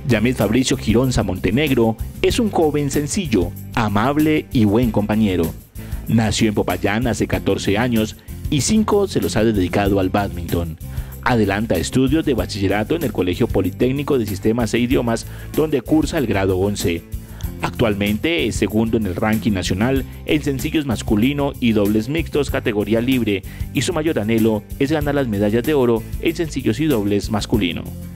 Yamil Fabricio Gironza Montenegro es un joven sencillo, amable y buen compañero. Nació en Popayán hace 14 años y 5 se los ha dedicado al bádminton. Adelanta estudios de bachillerato en el Colegio Politécnico de Sistemas e Idiomas, donde cursa el grado 11. Actualmente es segundo en el ranking nacional en sencillos masculino y dobles mixtos categoría libre, y su mayor anhelo es ganar las medallas de oro en sencillos y dobles masculino.